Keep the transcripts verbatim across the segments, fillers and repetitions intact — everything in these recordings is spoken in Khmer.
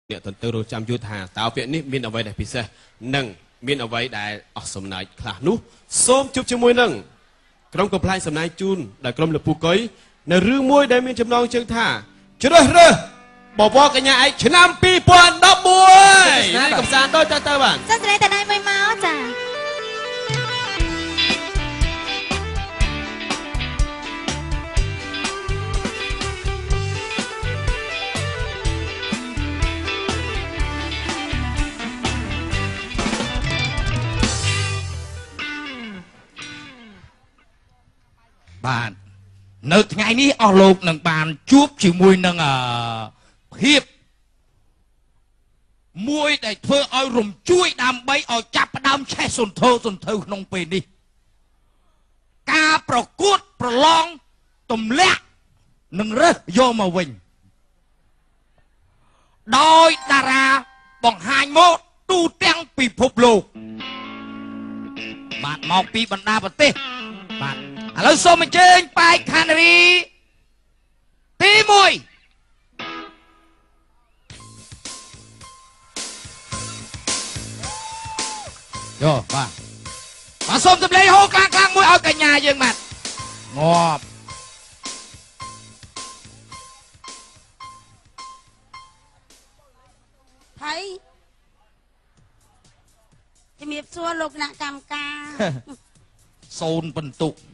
เนี่ยตอนเติร์จำยุทธาตาวเปียนี่มีเอาไว้ได้พิเศษหนึ่งมีเอาไว้ได้ออกสมนายคลานุส้มจุบจมวยหนึ่งกรมกำไพสมนายจูนได้กรมเหลือปูก้อยในเรื่องมวยได้มีจำนองเชิงท่าช่วยเรือบอกว่ากันยังไงชนะปีปอนดับมวยนี่กับซานโดยจ้าตาบ้านจ้าจะได้แต่ได้ไม่เมาจ้าบ้านนึกไงนี้เอาโลกหนึ่งบานจุบchỉมวยหนึ่งอ่ะเพียบมวยแต่เพื่อเอารมช่วยดำใบเอาจับดำแช่ส่วนเธอส่วนเธอน้องเป็นดิการประกวดประลองตุ่มเล็กหนึ่งเรื่องโยมาวิ่งโดยดาราบองหายโมตูเตียงปีพบโลกบาดมองปีบรรดาประเทศบาดแล้วส่งมาเชิญไปคานารีตีมวยโย่บ้ามาส่งจำเลยโฮกลางกลางมวยเอากัญญาเยิงมัดงอบไทยจะมีส่วนลูกนักกรรมการโซนบรรทุก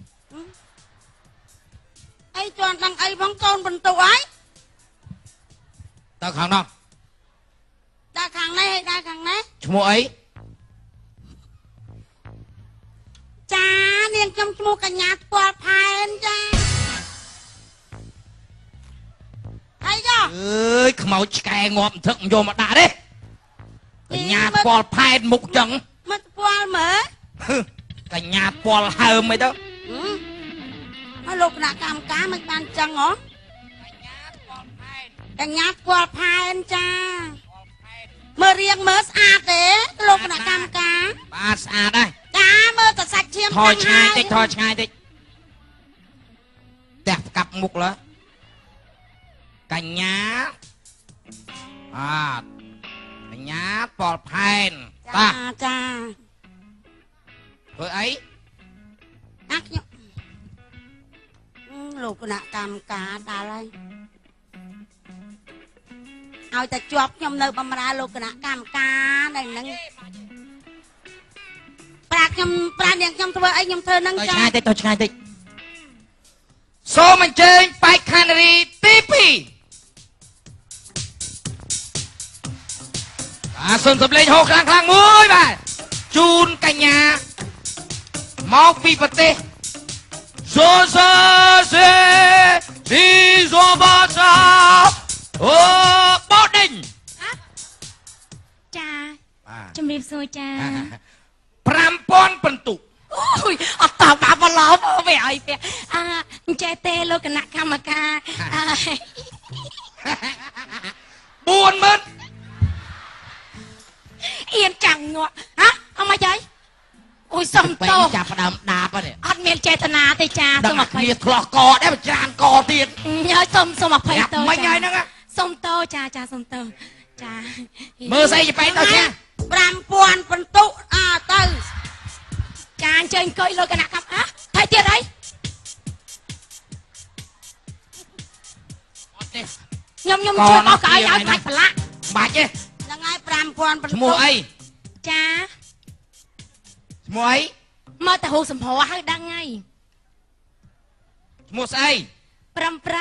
ไอ้จวนตังไอ้พังโซนบรรทุกไอ้ตาขังนอกตาขังไหนตาขังไหนชั่วโมงไอ้จ้าเรียนจำชั่วโมงกันยาปลอดภัยจ้าไอ้จ้าเอ้ยขมเอาแกงอบถึงโยมาด่าดิกันยาปลอดภัยมุกจังมันปลอดเหมือกันยาปลอดเฮิมไหมเด้อมาลูกนักกรรมการมันปานจังเหรอกันยาปลอดภัยจ้าเมื่อเรียงเมื่อสะอาดเด้ลูกนักกรรมการบาสะอาดได้จ้าเมื่อตัดสักเชียมทอชายติดทอชายติดแตกกับมุกแล้วกันยาอ่ากันยาปลอดภัยตาจ้าเฮ้ยไอ้นักเนี่ยลูกนักกรรมการอะไรเอาแต่จวบยมเนยบำราลูกนักกรรมการอะไรนั่งปราดยมปราดอย่างยมเธอไอ้ยมเธอนั่งจ้าติดตัวชายติดโซมันเจนไปคานารีตีปีอาสมสำเร็จหกครั้งครั้งมุ้ยไปจูนกัญญามองปีปฏิโซซาเซซีโซบาซาโอ้บอดิงจ้าจำเรียบโซจ้าพรำปอนปันตุโอ้ยอัตตาบาบล้อไปไอ้เปียอ่าเจเตโลกนักกรรมการบุญมันเอียนจังเนาะฮะเอามาใจโอ้ยสมโตจับประดามดาปะเนี่ยอัดเมียนเจตนาแต่จ้าสมัครเมียคลอกอได้ประจานกอตีนเยอะสมสมัครไปโตไม่ไงนะสมโตจ้าจ้าสมโตจ้ามือใส่จะไปต่อแค่ปรำปวนปันตุอาเตอร์จานเชิญก้อยโลกันนะครับฮะไทยเตี้ยไรยมยมช่วยเอาไก่เอาไก่ปลาบาดเจ้ยังไงปรำปวนปันตุชั่วโมงไอ้จ้าชั่วโมงไอ้มาแต่หูสมพอให้ดังไงชั่วโมงไอ้ปรำไพร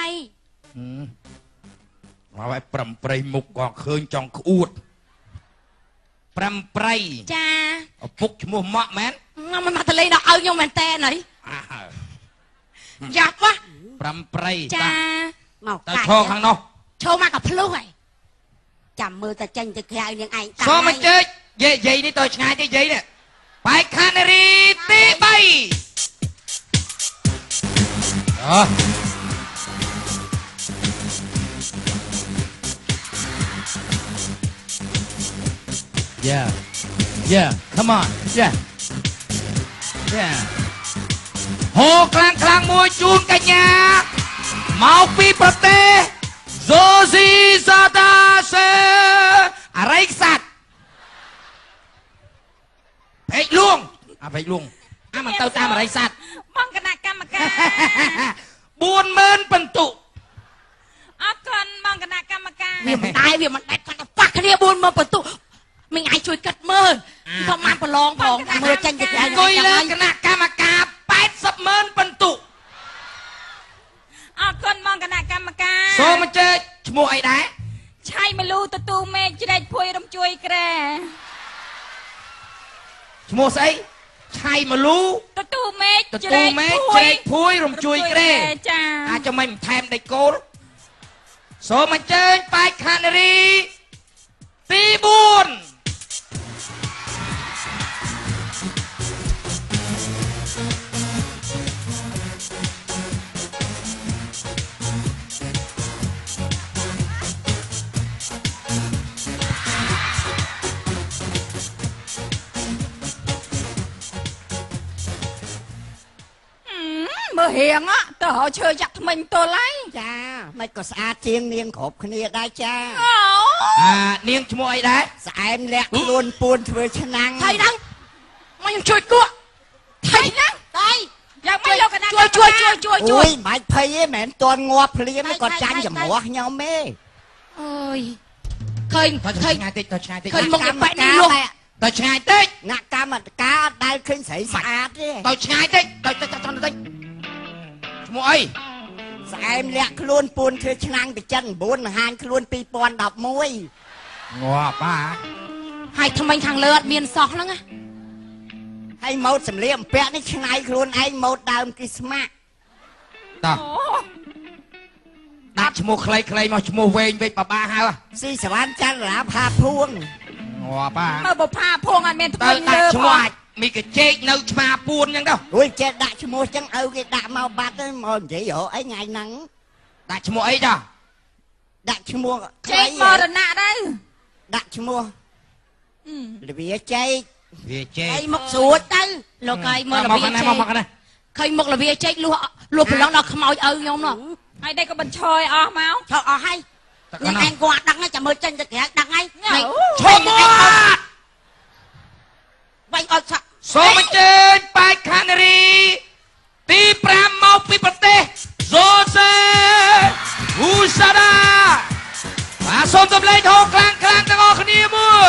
มาไว้ปรำไพรมุกก่อนคืนจองขูดปรำไพรจ้าพุกชั่วโมงเหมาะแมนมันมาทะเลเราเอาโยมแมนแต่ไหนอยากวะปรำไพรจ้าเมาแต่โชว์ข้างนอกโชว์มากับพลุไงจำมือแต่เจนจะแค่ยังไงโชว์มันเจอเย่เย่นี่ตัวชายที่เย่เนี่ยไปคานารีตีไปYeah, yeah, come on, yeah, yeah. โหกลางกลางมวยจูนกัญญาเมาปีประเตโซซีซาตาเซអាវៃលួងអាមិនទៅតាមអរិយស័ព្ទបងគណៈកម្មការបួនម៉ឺនបន្ទុអរគុណបងគណៈកម្មការវាមិនដែរវាមិនដែរគាត់ទៅប៉ះគ្នាបួនមើលបន្ទុមិញអាចជួយកាត់មើលធម្មតាប្រឡងផងមើលចាញ់ទៅក្រៅអង្គុយលើគណៈកម្មការប៉ែតសិបម៉ឺនបន្ទុអរគុណបងគណៈកម្មការសូមអញ្ជើញឈ្មោះអីដែរឆៃមលូតទូមេឃជ្រែកភួយរំជួយក្រែឈ្មោះស្អីឆៃមលូតទូមេឃតទូមេឃជ្រែកភួយរំជួយក្រែចាអាចមិនបន្ថែមដេកគោលសូមអញ្ជើញបែកខានារីទីបួនមើលរៀងទៅរកឈើចាក់ថ្មិញទល់ហើយចាមិនក៏ស្អាតជាងនាងគ្រប់គ្នាដែរចាអានាងឈ្មោះអីដែរស្អែមលាក់ខ្លួនពួនធ្វើឆ្នាំងថៃហ្នឹងមកខ្ញុំជួយគក់ថៃហ្នឹងថៃយ៉ាងម៉េចលោកគណៈជួយជួយជួយជួយអូយមិនបាច់ភ័យទេមិនតន់ងាប់ភ្លាមគាត់ចាញ់ចម្រោះខ្ញុំទេអើយឃើញទៅឃើញឆ្ងាយតិចទៅឆ្ងាយតិចឃើញមុខបែកនេះលោកទៅឆ្ងាយតិចអ្នកកម្មការអត់ដែលឃើញស្រីស្អាតទេទៅឆ្ងាយតិចទៅទៅទៅតិចឈ្មោះអីស្អែមលាក់ខ្លួនពួនធ្វើឆ្នាំងទៅចិន៩ហាញខ្លួនពីរពាន់ដប់មួយងាប់ប៉ាហើយថ្មិញខាងលើអត់មានសោះហ្នឹងណាហើយម៉ូតសម្លៀកបំពាក់នេះឆ្នៃខ្លួនឯងម៉ូតដើមគីស្មាក់តោះដាក់ឈ្មោះខ្លីៗមកឈ្មោះវែងវិញបបាហៅស៊ីសវណ្ណចន្ទរាផាភួងងាប់ប៉ាមើលបផាភងអត់មានថ្ទៅមិញលើដាក់ឈ្មោះផងអាចមីកជែកនៅឆ្មាពួនអញ្ចឹងទៅអូយចេះដាក់ឈ្មោះចឹងឪគេដាក់មកបាត់ទៅមកនិយាយរកអីថ្ងៃហ្នឹងដាក់ឈ្មោះអីចាដាក់ឈ្មោះជែកមរណៈទៅដាក់ឈ្មោះលវាចេកវាជែកអីមកស្រួចទៅលោកហើយមើលមករបៀបខាងណាចេមកកមកខាងណាឃើញមុខរបៀបចេកលួសលួសប្រឡងដល់ខ្មោចឪខ្ញុំនោះហើយđâyក៏បញ្ឈរអស់មកថោអស់ហើយញ៉ាំឯងគាត់ដឹងហើយចាំមើលចេញទៅក្រៅដឹងហើយឈ្មោះវិញអត់ឆាក់សូមអញ្ជើញបែកខានារីទីប្រាំមកពីប្រទេសសូសេហ៊ូសាដាបាទសូមទម្លេងហូរខ្លាំងខ្លាំងទាំងអស់គ្នាមួយ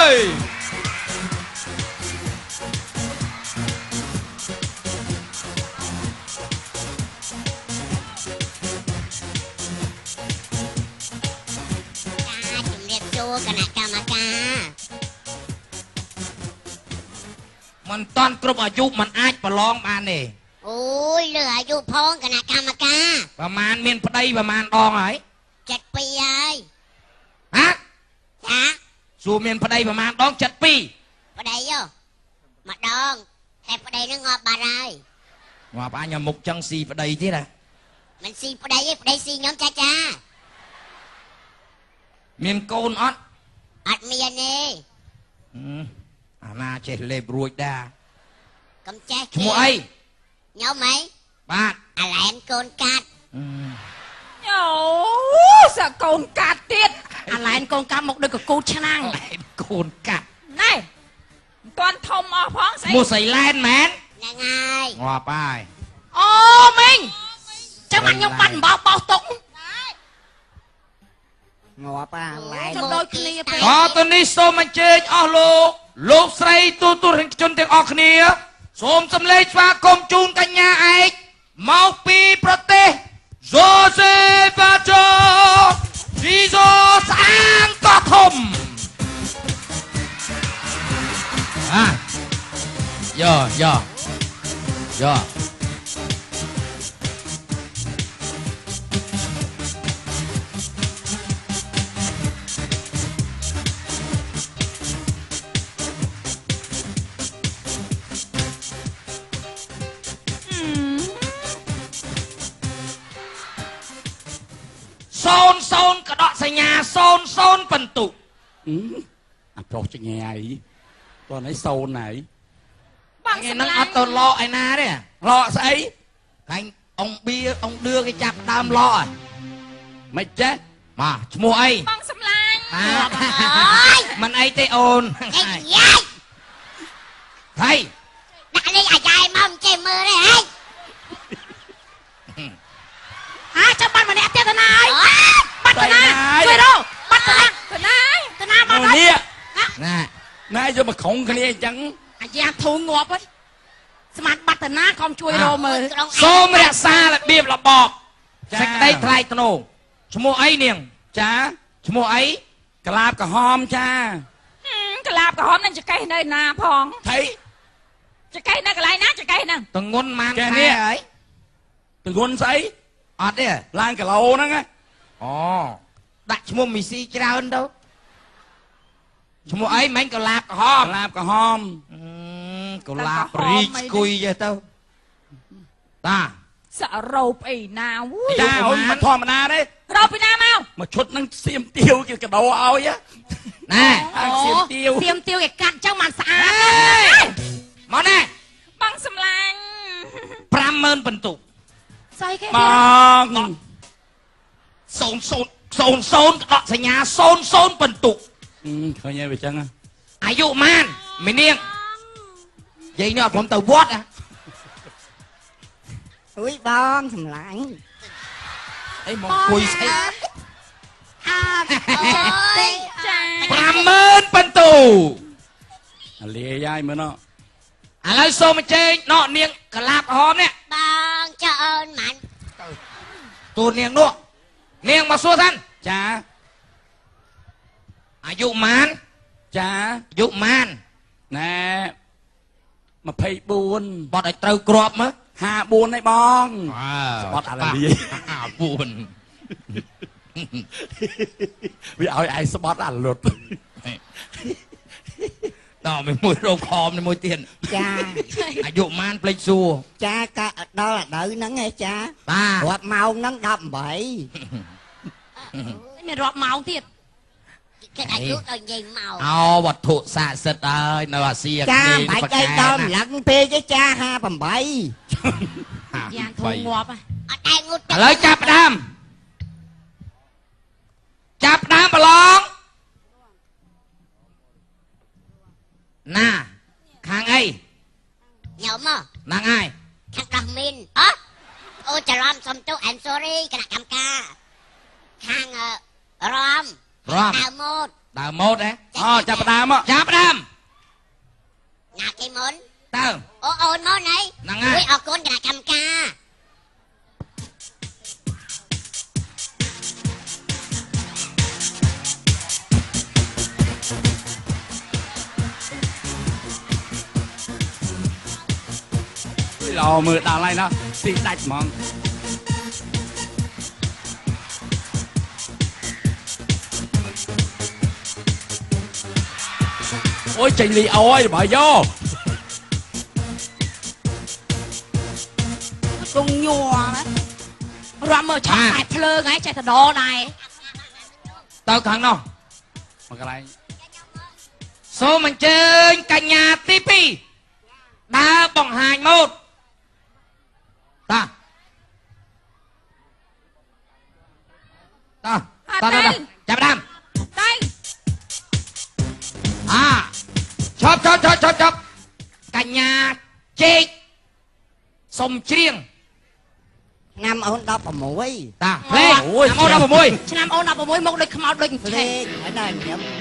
ជំរាបសួរគណៈកម្មការមិនតាន់គ្រប់អាយុមិនអាចប្រឡងបានទេអូយលើអាយុផងគណៈកម្មការប្រហែលមានប្តីប្រហែលដងហើយចិតពីរហើយហ៎ចាសួរមានប្តីប្រហែលដងចិត្តពីរប្តីយោម្ដងតែប្តីនឹងងាប់បាត់ហើយងាប់អញមុខចឹងស៊ីប្តីទៀតណាមិនស៊ីប្តីទេប្តីស៊ីខ្ញុំចាចាមានកូនអត់អត់មានទេអាណាចេះលេបរួចដែរកុំចេះឈ្មោះអីខ្ញុំហីបាទអាឡែនកូនកាត់អូសកូនកាត់ទៀតអាឡែនកូនកាត់មកដូចកកូតឆ្នាំងកូនកាត់ណែមិនទាន់ធំអស់ផងស្អីឈ្មោះសៃឡែនមែនហ្នឹងហើយងាប់ហើយអូមីងចាំអញខ្ញុំបាត់អំបោសបោសទុកងាប់អាឡែចាំដូចគ្នាពេកតទៅនេះសូមអញ្ជើញអស់លោកលោកស្រីទូទូរជនទាំងអស់គ្នាសូមសម្លេងស្វាគមន៍ជូនកញ្ញាឯកមកពីប្រទេសសូសេបាជូរីโซស្អាងកោះធំអាយោយោយោ សូនសូនកដកសញ្ញាសូនសូនបន្ទុអាប្រុសចងាយតោះនេះសូនហើយបងថ្ងៃសម្ហ្នឹងលាអញ់ត់ទៅលក់ឯណាទេលក់ស្អីខាញ់អង្គបៀអង្គឌឿគេចាប់ដើមលក់ហ៎មិនចេះមកឈ្មោះអីបងសម្លាញ់អាមិនអីទេអូនអេយាយហើយដាក់លេខអាយ៉ាយមកចេះមើលទេហេហាចាំបាត់ម្នាក់ទៀតទៅណាហើយបាត់ទៅណាជួយរកបាត់ទៅណាទៅណាទៅណាមកនេះណាណែយកមកក្រុងគ្នាអញ្ចឹងអាយ៉ាធូរងាប់ហើយស្មានបាត់ទៅណាខំជួយរកមើលសូមរក្សារបៀបរបបសេចក្តីថ្លៃថ្នូរឈ្មោះអីនាងចាឈ្មោះអីក្លាបក្រហមចាក្លាបក្រហមនឹងចកេះនៅណាផងថៃចកេះនៅកន្លែងណាចកេះហ្នឹងតងន់ម៉ានខែហើយតងន់ស្អីអត់ទេឡើងគីឡូហ្នឹងអូដាក់ឈ្មោះមីស៊ីច្រើនទៅឈ្មោះអីមិញក្លាបក្រហមក្លាបក្រហមក្លាបរីកស្គុយទៅតាសរោបអីណាចាអូនមិនធម្មតាទេរោបពីណាមកមកឈុតនឹងសៀមទាវគេកដោឲ្យណែសៀមទាវសៀមទាវគេកាត់ចឹងមិនស្អាតមកណែបងសម្លាញ់ប្រាំម៉ឺន បន្ទុកស្អីគេបងសូនសូនសូនសូនដកសញ្ញាសូនសូនបន្ទុកឃើញហើយវាចឹងអាយុម៉ានមីនាងយាយនេះអត់ព្រមទៅវត្តអុយបងសម្លាញ់អីមកគួយស្អីអើអូយចាប្រាំម៉ឺន បន្ទុកលាយាយមើលណោះឥឡូវសូមអញ្ជើញណោនាងកលាបក្រហមនេះបងចៅអូនម៉ាន់ទូនាងនោះនាងមកសួរថាចាអាយុម៉ានចាអាយុម៉ានណែម្ភៃបួនបត់ឲ្យត្រូវក្របមើលហាបួនឯបងបត់អាលាហាបួនវាឲ្យឯងស្បត់អាលុតដល់មួយរោគខំមួយទៀតចាអាយុម៉ានភ្លេចសួរចាកាដល់អាដៅហ្នឹងឯងចាបាទរាប់ម៉ោងហ្នឹងដប់ប្រាំបីមានរាប់ម៉ោងទៀតគេអាយុដល់និយាយមកអូវត្ថុស័ក្តិសិទ្ធិហើយនៅអាស៊ីអាគ្នេយ៍ចាបាច់អីដល់ម្លឹងពេកទេចាហាប្រាំបីយ៉ាងធំងាប់អត់ឯងងូតឥឡូវចាប់ផ្ដើមចាប់ផ្ដើមប្រឡងណាខាងអីញោមមកហ្នឹងហើយខាងដោះមីនអត់អូច្រឡំសុំទោស I'm sorry គណៈកម្មការខាងរំរំដើមម៉ូតដើមម៉ូតហ៎អូចាប់ផ្ដើមមកចាប់ផ្ដើមណាគេមុនតើអូអូនមុនហីហ្នឹងហើយអរគុណគណៈកម្មការឡោមើលដល់ហើយណាទីដាច់ហ្មងអូយចេញលីអូយបើយោគង់ញ័រណារំមើលឆាក់តែភ្លើងហើយចេះតែដដែរទៅខាងនោះមកកន្លែងសូមអញ្ជើញកញ្ញាទីពីរដើរបង្ហាញម៉ូតតាតាតាតាចាប់ដើមទៅអាឈប់ឈប់ឈប់ឈប់ឈប់កញ្ញាជេកសុំច្រៀងឆ្នាំអូនដប់ប្រាំមួយតាភ្លេងឆ្នាំអូនដប់ប្រាំមួយឆ្នាំអូនដប់ប្រាំមួយមកដូចខ្មោចដូចភ្លេងហើយណាញ៉ាំ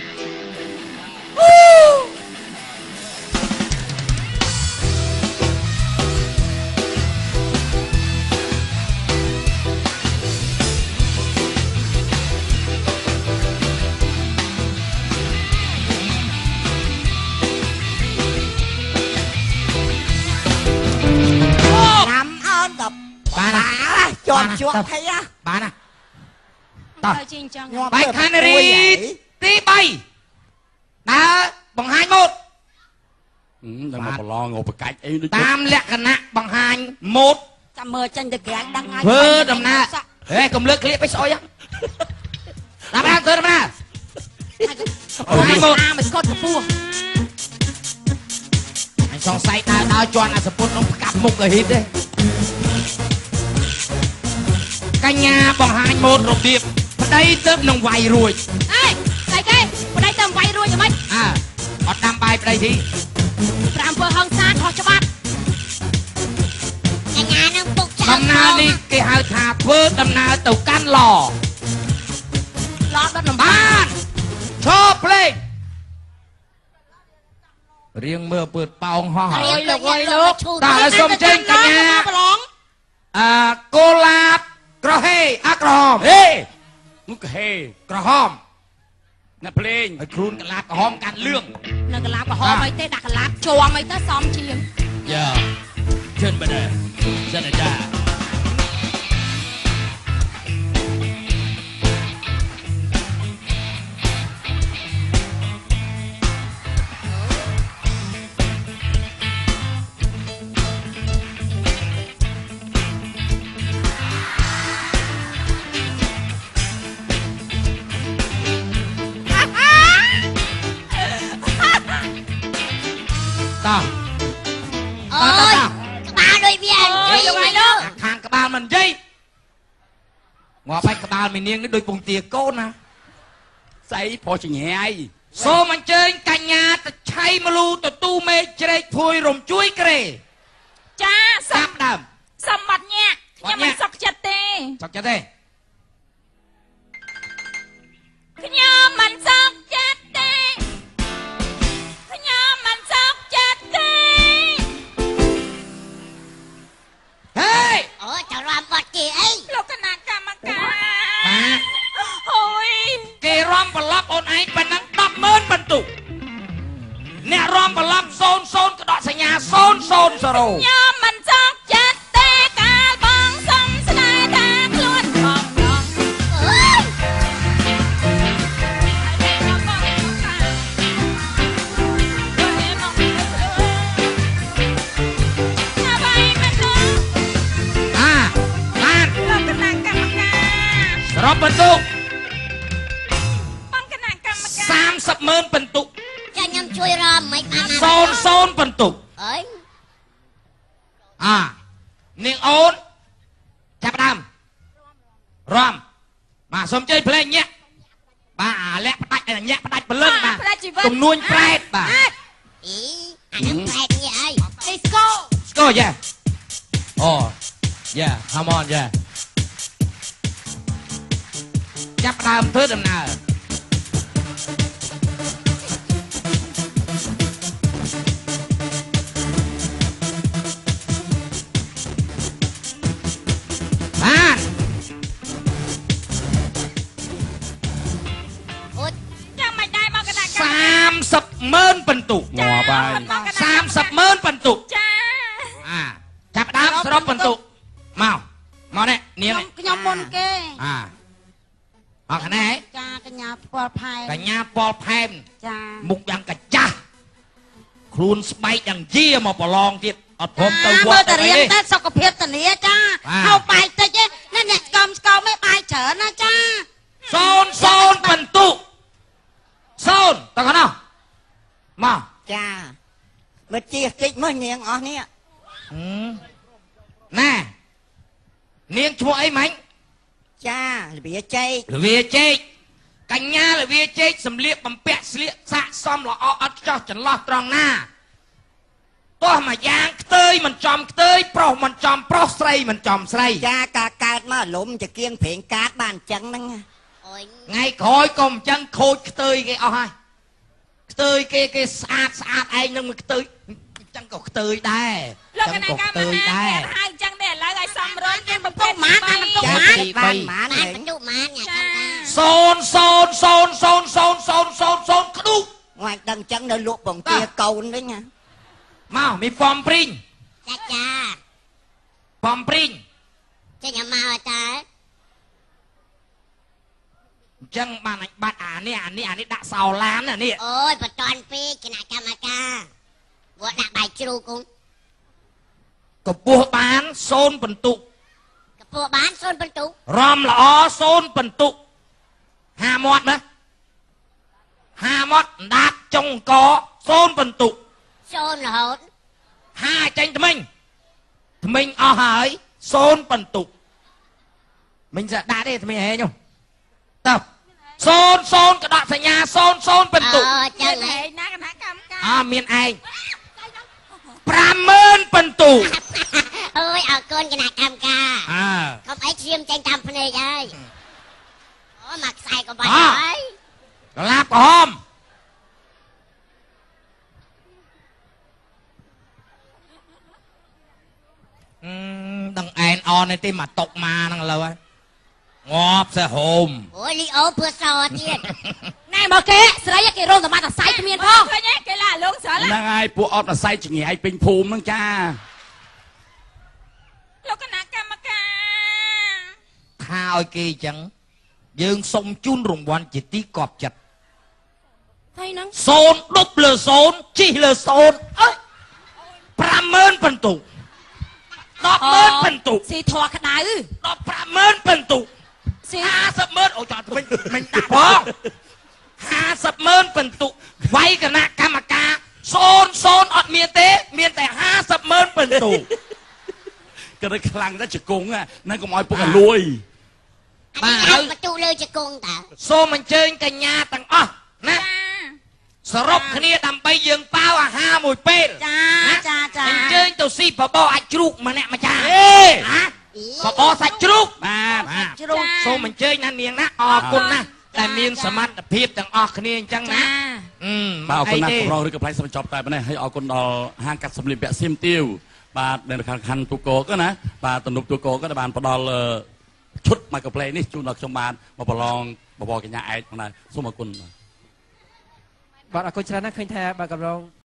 ជាប់ជាប់ថៃណាបានណាតើជាអញ្ចឹងបែកខានរីទីបីដើរបង្ហាញម៉ូតដល់មកប្រឡងឧបកាច់អីដូចតាមលក្ខណៈបង្ហាញម៉ូតចាំមើលចេញទៅក្រាញ់ដឹងហើយធ្វើដំណើរហេកុំលើកឃ្លៀកពេកស្អុយដល់ដល់ធ្វើដំណើរអូយម៉ូតអាមកកត់កពស់អញសង្ស័យដើរដើរជន់អាសពុតក្នុងផ្កាប់មុខទៅហ៊ីតទេកញ្ញាបង្ហាញម៉ូតរបៀបប្តីទៅនឹងវាយរួចអេស្អីគេប្តីទៅវាយរួចយ៉ាងម៉េចអើអត់ដាំបាយប្តីទីប្រាំអំពើហឹង្សាខុសច្បាប់ដំណើរនេះគេហៅថាធ្វើដំណើរទៅកាន់ឡឡដល់ដំបានឈប់ភ្លេងរៀងមើលពើប៉ោងហោះហើយលោកអើយលោកតើឥឡូវសូមចេញកញ្ញាប្រឡងអឺកូឡាបក្រហេអាក្រហមហេនោះក៏ហេក្រហមអ្នកភ្លេងហើយកខ្លួនកលាបក្រហមកាន់លឿងនៅកលាបក្រហមអីទេដាក់កលាបជួមអីទៅសមជាងយ៉ាជិនបែរសិនអាចារ្យតោះអូយក្បាលដូចវាអូយលោកឯងលោកខាងក្បាលមិននិយាយងាប់ហើយក្បាលមីនាងនេះដូចពងទាកូនណាស្អីព្រោះចង្អាយសូមអញ្ជើញកញ្ញាតឆៃមលូទទូមេជ្រែកភួយរំជួយក្រេចាសាប់ដើមសម្បត្តិញាក់ខ្ញុំមិនសុខចិត្តទេសុខចិត្តទេខ្ញុំមិនសុខចិត្តទេខ្ញុំមិនសុខចិត្តទេហេអូចរំបត់គេអីលោកគណៈកម្មការបាទអូយគេរំប្រឡប់អូនឯងប៉ុណ្ណឹងដប់ម៉ឺនបន្ទុកអ្នករំប្រឡប់សូនសូនក្តកសញ្ញាសូនសូនសរោខ្ញុំមិនសុខចិត្តទេកាលបងសុំស្នេហ៍ថាខ្លួនបងបងអើយរំបន្ទុកបងគណៈកម្មការសាមសិបម៉ឺនបន្ទុកចាខ្ញុំជួយរំមិនបានសូនសូនបន្ទុកអើយអានាងអូនចាប់ដើមរំបាទសូមជ័យភ្លេងញាក់បាទអាលាក់ផ្ដាច់ញាក់ផ្ដាច់ព្រលឹងបាទទំនួញប្រែតបាទអីអានឹងប្រែតញាក់អីអីស្គរស្គរយ៉ាអូយ៉ា come on យ៉ាចាប់ដើមធ្វើដំណើរបានអូចាំមិនដែរមកកណ្ដាលសាមសិបម៉ឺនបន្ទុកងាប់ហើយសាមសិបម៉ឺនបន្ទុកចាអាចាប់ដើមសរុបបន្ទុកមកមកនេះនាងខ្ញុំមុនគេអាអរគ្នាចាកញ្ញាពលផែកញ្ញាពលផែមចាមុខយ៉ាងកាចាស់ខ្លួនស្បែកយ៉ាងយាមកប្រឡងទៀតអត់ព្រមទៅវត្តទៅរៀនតែសុខភាពធានាចាហៅបាយតិចទេនេះអ្នកស្គមស្គមមិនបាយច្រើនណាចាសូនសូនបន្ទុកសូនតើកណោះមកចាមើលជិះតិចមើលនាងអស់នេះណែនាងឈ្មោះអីម៉ាញ់ចាលវាចេកលវាចេកកញ្ញាលវាចេកសម្លៀកបំពាក់ស្លៀកសាកសមល្អអត់ចោះចន្លោះត្រង់ណាទោះមួយយ៉ាងខ្ទើយមិនចំខ្ទើយប្រុសមិនចំប្រុសស្រីមិនចំស្រីចាការកើតមកលំជាគៀងព្រេងកាតបានអញ្ចឹងហ្នឹងអូយថ្ងៃក្រោយក៏អញ្ចឹងខូចខ្ទើយគេអស់ហើយខ្ទើយគេគេស្អាតស្អាតឯងនឹងមិនខ្ទើយអញ្ចឹងក៏ខ្ទើយដែរលោកកណែកម្មដែរហើយអញ្ចឹងនេះឥឡូវឲ្យសំរុញយើងបំពុកម៉ានបានបំពុកម៉ានបានម៉ានបានបន្ទុកម៉ានញ៉ាំសូនសូនសូនសូនសូនសូនសូនសូនក្ដុកងាយដឹងអញ្ចឹងនៅលក់បង្គាកូនវិញណាមកមានប៉ំព្រីងចាចាប៉ំព្រីងចេញមកតាអញ្ចឹងបានបាត់អានេះអានេះអានេះដាក់សោឡានណានេះអូយបតនពេកគណៈកម្មការវត្តដាក់បាយជ្រូកគង់កម្ពស់បានសូនបន្ទុកកម្ពស់បានសូនបន្ទុករំល្អសូនបន្ទុកហាមាត់ណាហាមាត់ដាប់ចុងកសូនបន្ទុកសូនរហូតហាចេញថ្មិញថ្មិញអស់ហើយសូនបន្ទុកមិញស្ដាក់ទេថ្មិញហេញតើសូនសូនក្តក់សញ្ញាសូនសូនបន្ទុកអូចឹងឯងណាគណៈកម្មការអើមានឯងប្រាំម៉ឺនបន្ទុកអអើយអរគុណគណៈកម្មការអើកុំអីឈាមចេញតាមភ្នែកហើយអូមកខ្សែក៏បាច់ហើយកលាបក្រហមអឺដឹងអែនអននេះទេមកຕົកមកហ្នឹងឥឡូវហើយងាប់សែហូមអូយលីអូពើសទៀតណែមកគេស្រីគេរងតែបាត់តែសាយគ្មានផងឃើញទេគេឡាលោកស្រឡហ្នឹងហើយពួកអត់អាស្រ័យចងាយពេញភូមិហ្នឹងចាលោកគណៈកម្មការថាឲ្យគេអញ្ចឹងយើងសុំជូនរង្វាន់ជាទីកប់ចិត្តហើយហ្នឹងសូនដប់លើសូនជីលើសូនអើយប្រាំម៉ឺនពិន្ទុដប់ម៉ឺនពិន្ទុស៊ីធွာក្តៅដប់ប្រាំម៉ឺនពិន្ទុស៊ីห้าสิบម៉ឺនអូចោតវិញមិនដាក់ផងห้าสิบម៉ឺនពិន្ទុវាយគណៈកម្មការសូនសូនអត់មានទេមានតែห้าสิบម៉ឺនពិន្ទុក៏ខ្លាំងតែជង្គង់ហ្នឹងកុំឲ្យពុកឲ្យលួយអានេះហើយបន្ទូលើជង្គង់តើសូមអញ្ជើញកញ្ញាទាំងអស់ណាសរុបគ្នាដើម្បីយើងប៉ាវអាហារមួយពេលចាចាចាអញ្ជើញទៅស៊ីបបរអាចជ្រូកម្នាក់ម្ចាស់អេណាបបរសាច់ជ្រូកបាទបាទជ្រូកសូមអញ្ជើញណានាងណាអរគុណណាស់តែមានសមត្ថភាពទាំងអស់គ្នាអញ្ចឹងណាចាអឺបាទអរគុណណាស់ទេកម្រងឬក៏ផ្លែសម្រាប់តែប៉ុណ្ណេះហើយអរគុណដល់ហាងកាត់សម្លៀកបំពាក់សៀមទាវបាទនៅខាងខណ្ឌទូកោក៏ណាបាទទំនប់ទូកោក៏បានផ្ដល់ឈុតមកកាផ្លេនេះជូនដល់ខ្ញុំបានមកប្រឡងបបរកញ្ញាឯកផងដែរសូមអរគុណបាទអរគុណច្រើនណាស់ឃើញថាបាទកម្រង